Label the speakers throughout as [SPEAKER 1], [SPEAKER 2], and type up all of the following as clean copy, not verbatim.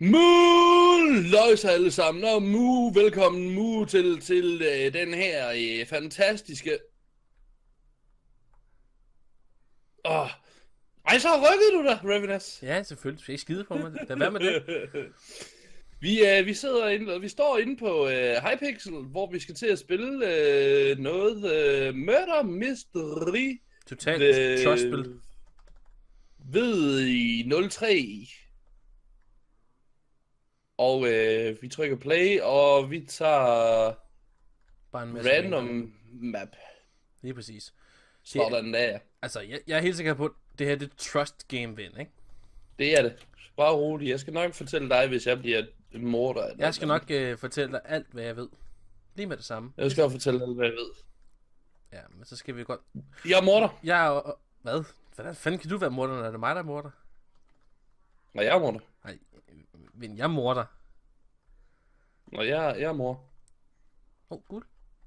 [SPEAKER 1] Løjs alle sammen, og velkommen til den her fantastiske... Ej, så rykkede du dig, Ravenous.
[SPEAKER 2] Ja, selvfølgelig. Du skal ikke skide på mig. Lad være med det.
[SPEAKER 1] Vi står inde på Hypixel, hvor vi skal til at spille noget Murder Mystery.
[SPEAKER 2] Totalt trustspil.
[SPEAKER 1] Ved i 03. Og vi trykker play, og vi tager
[SPEAKER 2] Bare en masse
[SPEAKER 1] random map.
[SPEAKER 2] Lige præcis.
[SPEAKER 1] Sådan der.
[SPEAKER 2] Altså, jeg er helt sikker på, at det her det er trust game win, ikke?
[SPEAKER 1] Det er det. Bare roligt. Jeg skal nok fortælle dig, hvis jeg bliver en morder.
[SPEAKER 2] Jeg skal nok fortælle dig alt, hvad jeg ved. Lige med det samme.
[SPEAKER 1] Jeg skal også fortælle alt, hvad jeg ved.
[SPEAKER 2] Ja, men så skal vi godt...
[SPEAKER 1] Jeg er morder.
[SPEAKER 2] Jeg er... Hvad? Hvordan fanden kan du være morder, når det er mig, der er morder?
[SPEAKER 1] Nå, jeg er morder.
[SPEAKER 2] Nej, men jeg er morder.
[SPEAKER 1] Nå, jeg er mor.
[SPEAKER 2] Guld.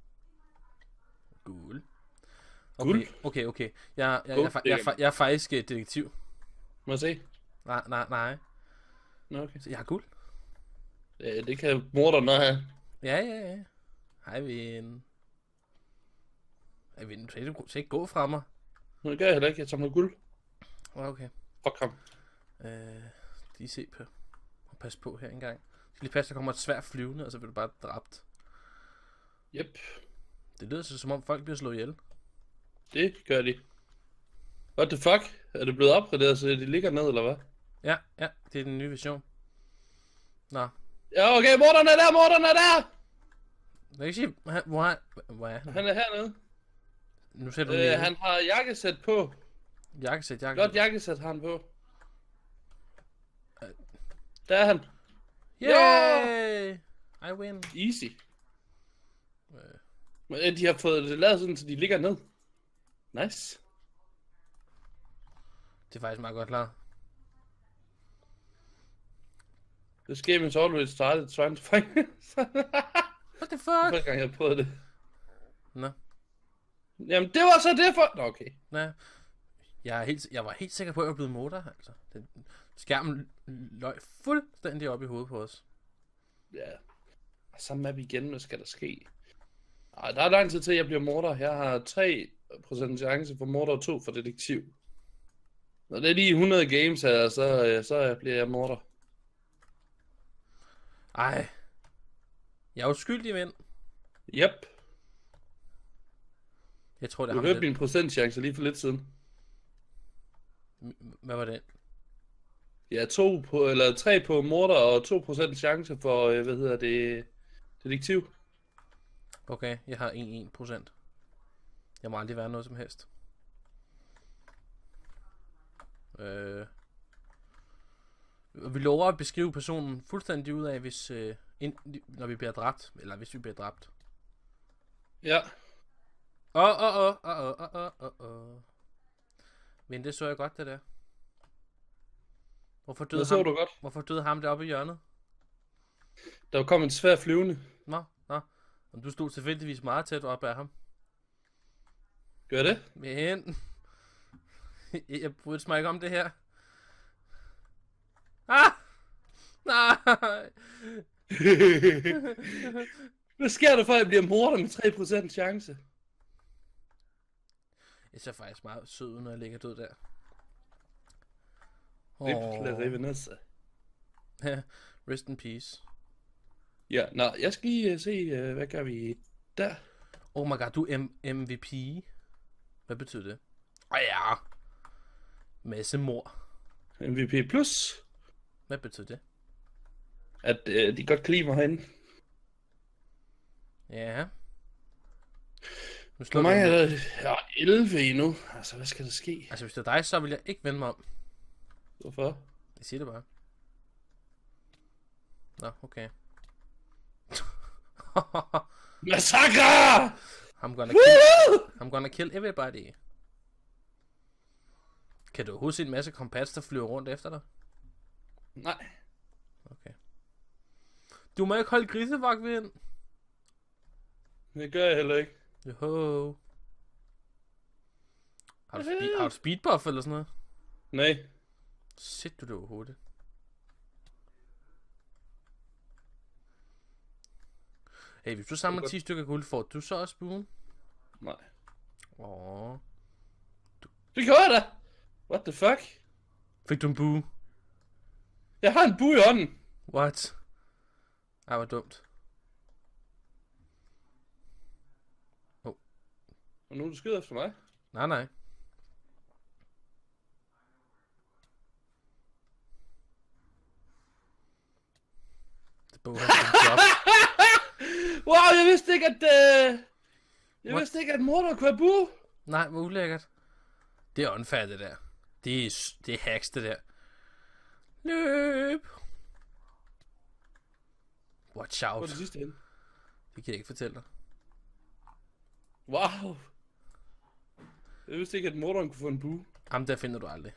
[SPEAKER 2] Guld.
[SPEAKER 1] Guld?
[SPEAKER 2] Okay. Jeg er faktisk detektiv.
[SPEAKER 1] Må jeg se?
[SPEAKER 2] Nej.
[SPEAKER 1] Nå, okay.
[SPEAKER 2] Så jeg har guld.
[SPEAKER 1] Ja, det kan morderne have.
[SPEAKER 2] Ja. Hej, ven. Du skal ikke gå fra mig.
[SPEAKER 1] Nå, det gør jeg heller ikke. Jeg samler guld.
[SPEAKER 2] Okay.
[SPEAKER 1] Fuck ham.
[SPEAKER 2] Lige se på. Og pas på her engang. Lige passe, der kommer et svært flyvende, og så bliver du bare dræbt.
[SPEAKER 1] Yep.
[SPEAKER 2] Det lyder så som om folk bliver slået ihjel.
[SPEAKER 1] Det gør de. What the fuck? Er det blevet opgraderet, så de ligger ned, eller hvad?
[SPEAKER 2] Ja, det er den nye version. Nå.
[SPEAKER 1] Ja, okay, morderen er der!
[SPEAKER 2] Jeg kan sige, hvor er han?
[SPEAKER 1] Han er hernede.
[SPEAKER 2] Nu sætter du
[SPEAKER 1] han har jakkesæt på.
[SPEAKER 2] Jakkesæt.
[SPEAKER 1] Godt jakkesæt har han på. Der er han.
[SPEAKER 2] Yay! I win.
[SPEAKER 1] Easy. Men de har fået det lavet sådan, så de ligger ned. Nice.
[SPEAKER 2] Det er faktisk meget godt lavet.
[SPEAKER 1] This game is always started trying to find...
[SPEAKER 2] What the fuck?
[SPEAKER 1] Første gang jeg prøvede det.
[SPEAKER 2] Nå.
[SPEAKER 1] Jamen, det var så det for... Nå, okay.
[SPEAKER 2] Nej. Jeg var helt sikker på, at jeg var blevet morder, altså. Skærmen løg fuldstændig op i hovedet på os.
[SPEAKER 1] Ja. Samme map igen, hvad skal der ske? Ej, der er lang tid til, at jeg bliver morder. Jeg har 3% chance for morder og 2 for detektiv. Når det er lige 100 games her, så bliver jeg morder.
[SPEAKER 2] Ej. Jeg er uskyldig, ven.
[SPEAKER 1] Yep.
[SPEAKER 2] Jeg tror, det
[SPEAKER 1] Du
[SPEAKER 2] er ham,
[SPEAKER 1] hørte min procentchance lige for lidt siden.
[SPEAKER 2] Hvad var det?
[SPEAKER 1] Ja, 3 på morder og 2% chance for, detektiv.
[SPEAKER 2] Okay, jeg har 1%. Jeg må aldrig være noget som helst. Vi lover at beskrive personen fuldstændig ud af, hvis når vi bliver dræbt, eller hvis vi bliver dræbt.
[SPEAKER 1] Ja.
[SPEAKER 2] Men det så jeg godt, det der. Hvorfor døde ham deroppe i hjørnet?
[SPEAKER 1] Der kom en svær flyvende.
[SPEAKER 2] Nå. Og du stod tilfældigvis meget tæt op af ham.
[SPEAKER 1] Gør det?
[SPEAKER 2] Men... jeg bryder mig ikke om det her. Ah! Nej!
[SPEAKER 1] Hvad sker der for, at jeg bliver morder med 3% chance?
[SPEAKER 2] Jeg ser faktisk meget sød ud, når jeg ligger død der. Rest in peace.
[SPEAKER 1] Ja, nå, jeg skal lige se, hvad gør vi der?
[SPEAKER 2] Oh my god, du er MVP. Hvad betyder det? Ja. Masse mor.
[SPEAKER 1] MVP plus.
[SPEAKER 2] Hvad betyder det?
[SPEAKER 1] At de godt kan lide mig herinde.
[SPEAKER 2] Ja.
[SPEAKER 1] Hvor mange er der? Ja, 11 endnu. Altså, hvad skal der ske?
[SPEAKER 2] Altså, hvis det er dig, så vil jeg ikke vende mig om.
[SPEAKER 1] Hvorfor?
[SPEAKER 2] Jeg siger det bare. Nå, okay.
[SPEAKER 1] Massacre!
[SPEAKER 2] I'm gonna kill everybody. Kan du huske en masse kompats, der flyver rundt efter dig?
[SPEAKER 1] Nej.
[SPEAKER 2] Okay. Du må ikke holde grisevagt ved ind.
[SPEAKER 1] Det gør jeg heller ikke.
[SPEAKER 2] Joho. Har du speedbuff eller sådan noget?
[SPEAKER 1] Nej.
[SPEAKER 2] Shit, du det var hurtigt. Hey, hvis du samler 10 stykker guld, får du så også buen?
[SPEAKER 1] Nej.
[SPEAKER 2] Åh.
[SPEAKER 1] Det gjorde jeg da! What the fuck?
[SPEAKER 2] Fik du en bue?
[SPEAKER 1] Jeg har en bue i hånden.
[SPEAKER 2] What? Ej, hvor dumt.
[SPEAKER 1] Og nu er du skyder efter mig.
[SPEAKER 2] Nej, nej. Det burde have været en job.
[SPEAKER 1] Wow, jeg vidste ikke, at... Jeg vidste ikke, at morder kunne have bue.
[SPEAKER 2] Nej, hvor ulækkert. Det er unfair, det der. Det er hacks, det der. Løb! Watch
[SPEAKER 1] Hvor er
[SPEAKER 2] out.
[SPEAKER 1] det sidste henne?
[SPEAKER 2] Det kan jeg ikke fortælle dig.
[SPEAKER 1] Wow. Jeg vidste ikke, at morderen kunne få en bue.
[SPEAKER 2] Ham der finder du aldrig.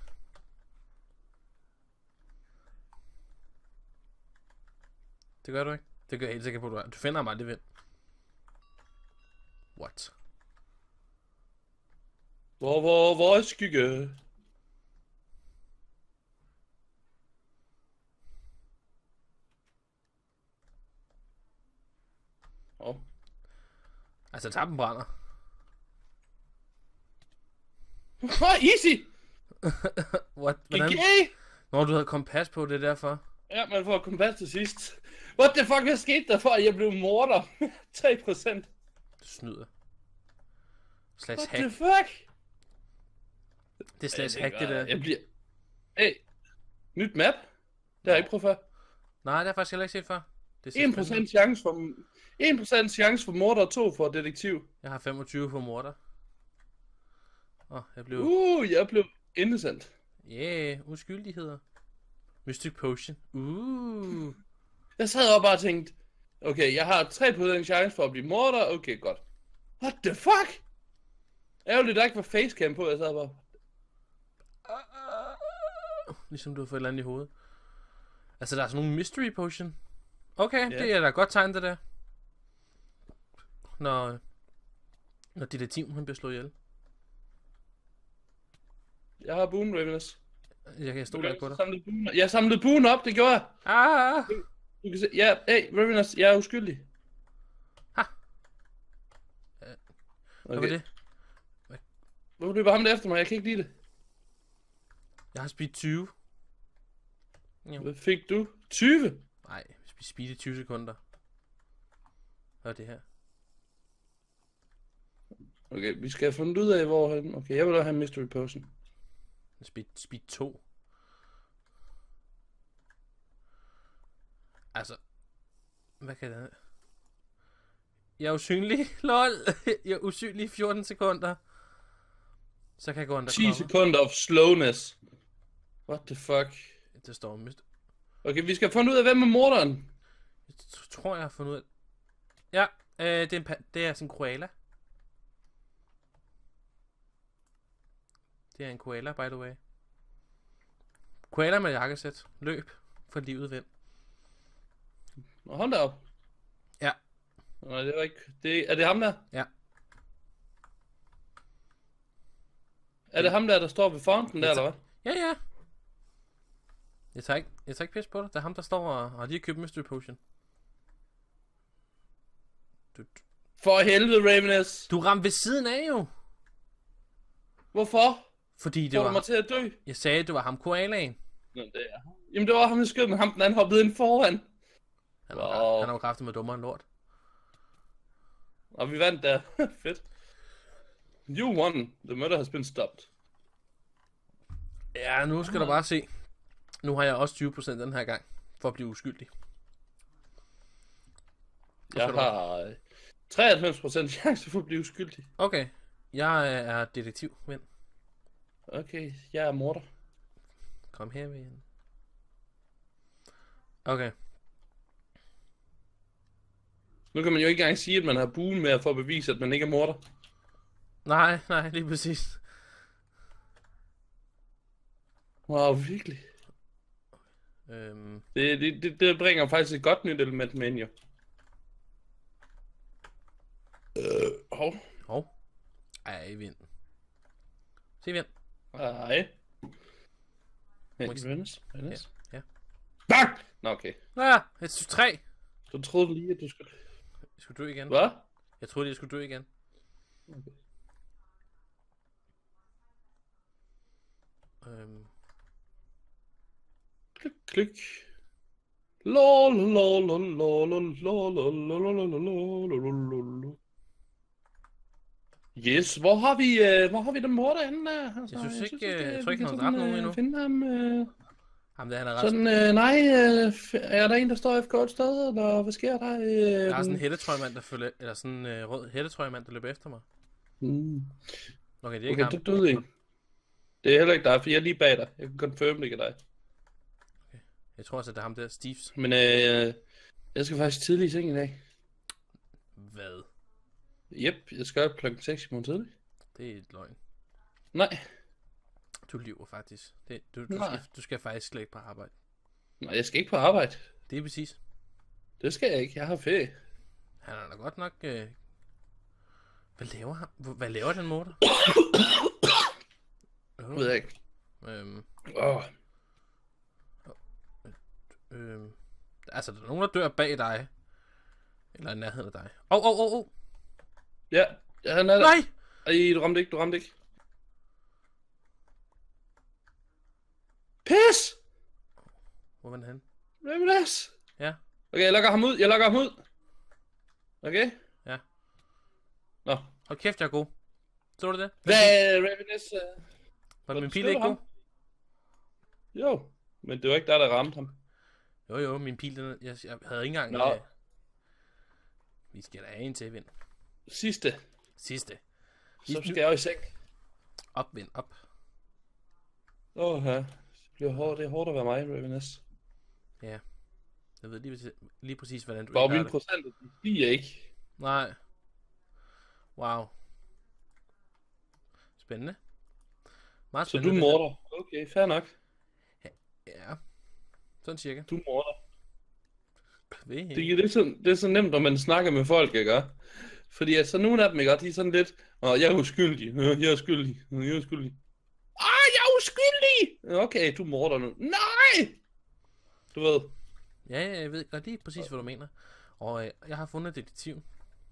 [SPEAKER 2] Det gør du ikke. Det gør jeg helt sikkert på, du er. Du finder ham aldrig, ven. What?
[SPEAKER 1] Hvor er skygge?
[SPEAKER 2] Altså, tappen brænder.
[SPEAKER 1] Easy!
[SPEAKER 2] What? Hvordan?
[SPEAKER 1] GG!
[SPEAKER 2] Når du havde kompas på, det er derfor.
[SPEAKER 1] Ja, man får kompas til sidst. What the fuck, hvad skete der for, at jeg blev morder? 3%.
[SPEAKER 2] Du snyder. Slags
[SPEAKER 1] What
[SPEAKER 2] hack.
[SPEAKER 1] the fuck?
[SPEAKER 2] Det er slags hack, det der.
[SPEAKER 1] Jeg bliver... Hey, nyt map. Det har jeg ikke prøvet før.
[SPEAKER 2] Nej, det har jeg faktisk heller ikke set før. Det er
[SPEAKER 1] 1% chance for... 1% chance for morder og 2 for detektiv.
[SPEAKER 2] Jeg har 25 på morder. Jeg blev...
[SPEAKER 1] Jeg blev innocent.
[SPEAKER 2] Uskyldigheder. Mystic Potion.
[SPEAKER 1] Jeg sad og bare tænkte, okay, jeg har 3% chance for at blive morder. Okay, godt. What the fuck? Ærgerligt, der ikke var facecam på, jeg sad bare...
[SPEAKER 2] Ligesom du har fået et eller andet i hovedet. Altså, der er sådan nogle mystery potion. Okay,
[SPEAKER 1] Ja.
[SPEAKER 2] det er da godt tegn, det der. Når detektiven han bliver slået ihjel.
[SPEAKER 1] Jeg har buen, Ravenous.
[SPEAKER 2] Jeg kan stole på dig.
[SPEAKER 1] Jeg samlede buen op, det gjorde jeg.
[SPEAKER 2] Ah!
[SPEAKER 1] Du kan se, ja, hey, Ravenous, jeg er uskyldig.
[SPEAKER 2] Ha! Hvad var det?
[SPEAKER 1] Hvorfor løber ham der efter mig? Jeg kan ikke lide det.
[SPEAKER 2] Jeg har speed 20.
[SPEAKER 1] Hvad fik du? 20?
[SPEAKER 2] Nej, vi speed i 20 sekunder. Hvad er det her?
[SPEAKER 1] Okay, vi skal have fundet ud af, hvor han... Okay, jeg vil da have mystery potion.
[SPEAKER 2] Speed 2. Altså. Hvad kan det? Jeg er usynlig. LOL. Jeg er usynlig i 14 sekunder. Så kan jeg gå undercover.
[SPEAKER 1] 10 sekunder of slowness. What the fuck?
[SPEAKER 2] Det står mist.
[SPEAKER 1] Okay, vi skal have fundet ud af, hvem er morderen.
[SPEAKER 2] Jeg tror, jeg har fundet ud af... Ja, det er sådan en koala. Det er en koala, by the way. Koala med jakkesæt. Løb for livet, ven.
[SPEAKER 1] Nå, ham deroppe.
[SPEAKER 2] Ja.
[SPEAKER 1] Nej, det var ikke... Er det ham der?
[SPEAKER 2] Ja.
[SPEAKER 1] Er det ham der står ved fountain der, eller hvad?
[SPEAKER 2] Ja. Jeg tager ikke pis på dig. Det er ham, der står og har lige købt mystery potion.
[SPEAKER 1] For helvede, Ravenous.
[SPEAKER 2] Du ramte ved siden af, jo.
[SPEAKER 1] Hvorfor?
[SPEAKER 2] Fordi det
[SPEAKER 1] Får du
[SPEAKER 2] var...
[SPEAKER 1] mig til at dø?
[SPEAKER 2] Jeg sagde, det var ham koalaen.
[SPEAKER 1] Nå, det er ham. Jamen, det var ham, der skød, men ham den anden hoppede ind foran.
[SPEAKER 2] Han var jo kraftig med dummere end lort.
[SPEAKER 1] Og vi vandt der. Fedt. You won. The murder has been stopped.
[SPEAKER 2] Ja, nu skal du bare se. Nu har jeg også 20% den her gang. For at blive uskyldig.
[SPEAKER 1] Jeg har 93% chance for at blive uskyldig.
[SPEAKER 2] Okay. Jeg er detektiv, ven.
[SPEAKER 1] Okay, jeg er morder.
[SPEAKER 2] Kom her, ven. Okay.
[SPEAKER 1] Nu kan man jo ikke engang sige, at man har buen med for at bevise, at man ikke er morder.
[SPEAKER 2] Nej, lige præcis.
[SPEAKER 1] Wow, virkelig. Det bringer faktisk et godt nyt element med ind, jo.
[SPEAKER 2] Hov. Ej, vind. Se, vind.
[SPEAKER 1] Hej. Hey,
[SPEAKER 2] Må ikke-
[SPEAKER 1] Rennes?
[SPEAKER 2] Ja.
[SPEAKER 1] Bang! Nå, okay.
[SPEAKER 2] Ah, 3.
[SPEAKER 1] Du troede lige, at du skulle...
[SPEAKER 2] Jeg skulle dø igen.
[SPEAKER 1] Hvad?
[SPEAKER 2] Jeg troede, jeg skulle dø igen.
[SPEAKER 1] Okay. Klik, klik. Lol, lol, lol, lol, lol, lol, lol, lol, lol, lol. Yes, hvor har vi den morder henne? Altså,
[SPEAKER 2] Jeg synes ikke, jeg tror
[SPEAKER 1] vi
[SPEAKER 2] ikke,
[SPEAKER 1] kan
[SPEAKER 2] han har dræbt
[SPEAKER 1] sådan,
[SPEAKER 2] nogen endnu.
[SPEAKER 1] finde ham.
[SPEAKER 2] Ham der, han er ret.
[SPEAKER 1] Sådan, nej, er der en, der står FK et sted, eller hvad sker der?
[SPEAKER 2] Der er sådan en hættetrøjmand, der følger, eller sådan en rød hættetrøjmand, der løber efter mig. Okay, det er ikke
[SPEAKER 1] Okay,
[SPEAKER 2] ham.
[SPEAKER 1] du døde en. Det er heller ikke dig, for jeg er lige bag dig. Jeg kan confirm, det ikke er dig.
[SPEAKER 2] Jeg tror også, at det er ham der, Steves.
[SPEAKER 1] Men jeg skal faktisk tidlig i seng i dag.
[SPEAKER 2] Hvad?
[SPEAKER 1] Jep, jeg skal op klokken 6 i morgen tidlig.
[SPEAKER 2] Det er et løgn.
[SPEAKER 1] Nej,
[SPEAKER 2] Du lyver faktisk.
[SPEAKER 1] Nej.
[SPEAKER 2] Du skal faktisk slet ikke på arbejde.
[SPEAKER 1] nej, jeg skal ikke på arbejde.
[SPEAKER 2] Det er præcis.
[SPEAKER 1] Det skal jeg ikke, jeg har ferie.
[SPEAKER 2] Han er da godt nok... Hvad laver han? Hvad laver den motor?
[SPEAKER 1] Ved jeg ikke. Åh,
[SPEAKER 2] Altså, der er nogen, der dør bag dig. Eller i nærheden af dig.
[SPEAKER 1] ja, han er der.
[SPEAKER 2] Nej!
[SPEAKER 1] Ej, du ramte ikke. Pis!
[SPEAKER 2] Hvor var den hen?
[SPEAKER 1] Hvem er det?
[SPEAKER 2] Ja.
[SPEAKER 1] Okay, jeg lukker ham ud. Okay?
[SPEAKER 2] Ja.
[SPEAKER 1] Nå.
[SPEAKER 2] Hold kæft, jeg er god. Så du det?
[SPEAKER 1] Hvad, Ravenous?
[SPEAKER 2] Var min pil
[SPEAKER 1] støtter
[SPEAKER 2] ikke god?
[SPEAKER 1] ham? Jo, men det var ikke der ramte ham.
[SPEAKER 2] Jo, min pil, jeg havde ikke engang...
[SPEAKER 1] Nå.
[SPEAKER 2] Vi skal da have en til, vind.
[SPEAKER 1] Sidste.
[SPEAKER 2] Sidste.
[SPEAKER 1] Så skal jeg i seng.
[SPEAKER 2] Op, vind, op.
[SPEAKER 1] Ja. Det er hårdt at være mig, Ravenous.
[SPEAKER 2] Ja. Jeg ved lige præcis hvordan du
[SPEAKER 1] Bare
[SPEAKER 2] indretter
[SPEAKER 1] min
[SPEAKER 2] det.
[SPEAKER 1] procent, de stiger ikke.
[SPEAKER 2] Nej. Wow. Spændende. Meget
[SPEAKER 1] Så
[SPEAKER 2] spændende.
[SPEAKER 1] du morder. Okay, fair nok.
[SPEAKER 2] Ja. Sådan cirka.
[SPEAKER 1] Du morder.
[SPEAKER 2] Det
[SPEAKER 1] Det er så nemt, når man snakker med folk, ikke? Fordi altså, nogle af dem, ikke? De er sådan lidt, jeg er uskyldig. Jeg er skyldig. Jeg er skyldig. Jeg er uskyldig! Okay, du morder nu. Nej! Du ved.
[SPEAKER 2] Ja, jeg ved godt lige præcis, hvad du mener. Og jeg har fundet detektiv.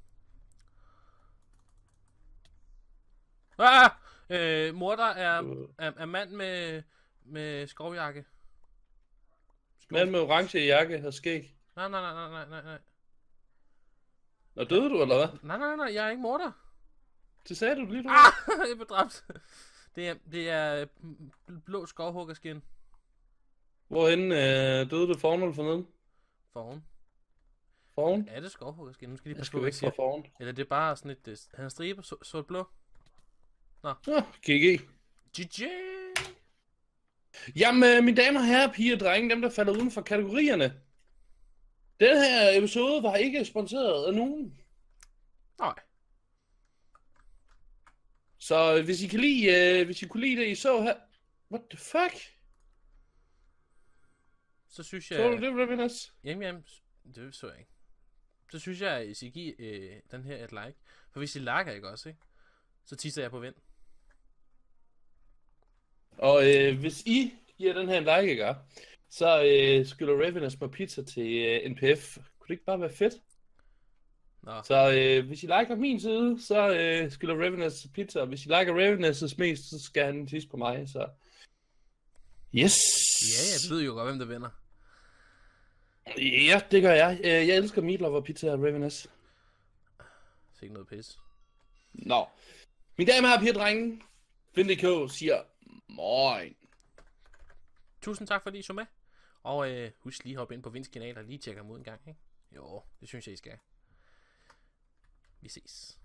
[SPEAKER 2] Morder er mand med skovjakke.
[SPEAKER 1] Mand med orange jakke og skæg.
[SPEAKER 2] Nej. Nej,
[SPEAKER 1] Døde du, eller hvad?
[SPEAKER 2] nej, jeg er ikke morder.
[SPEAKER 1] Det sagde du lige, du.
[SPEAKER 2] Jeg blev dræbt. Det er blå skovhuggerskin.
[SPEAKER 1] Hvorhen døde du foran eller forneden?
[SPEAKER 2] Foran.
[SPEAKER 1] Foran?
[SPEAKER 2] Er det skovhuggerskin? Nu skal de
[SPEAKER 1] Jeg
[SPEAKER 2] passe
[SPEAKER 1] skal
[SPEAKER 2] på, hvad
[SPEAKER 1] væk
[SPEAKER 2] jeg siger.
[SPEAKER 1] fra foran.
[SPEAKER 2] Eller det er bare sådan et... Han striber sort blå.
[SPEAKER 1] GG.
[SPEAKER 2] GG!
[SPEAKER 1] Jamen, mine damer og herrer, piger og drenge, dem der falder uden for kategorierne. Den her episode var ikke sponsoreret af nogen.
[SPEAKER 2] Nej.
[SPEAKER 1] Så hvis I kunne lide det, I så her... What the fuck?
[SPEAKER 2] Så synes
[SPEAKER 1] Så du
[SPEAKER 2] jeg...
[SPEAKER 1] det, Ravenous?
[SPEAKER 2] Jamen, det så jeg ikke. Så synes jeg, at I skal give den her et like. For hvis I liker, ikke også, ikke? Så tisser jeg på vind.
[SPEAKER 1] Og hvis I giver den her en like, ikke? Så skylder Ravenous mig pizza til NPF. Kunne det ikke bare være fedt?
[SPEAKER 2] Nå.
[SPEAKER 1] Så hvis I liker min side, så skylder Ravenous pizza. Og hvis I liker Ravenous' mest, så skal han tisse på mig. Så yes!
[SPEAKER 2] Ja, jeg ved jo godt, hvem der vinder.
[SPEAKER 1] Ja, det gør jeg. Jeg elsker meatloaf og pizza og Ravenous.
[SPEAKER 2] Så ikke noget pis.
[SPEAKER 1] Nå. Mine damer og piger, drenge. Vind.dk siger moin.
[SPEAKER 2] Tusind tak, fordi I så med. Og husk lige at hoppe ind på Vinds kanal og lige tjekke ham ud en gang, ikke? Jo, det synes jeg, I skal. Vi ses.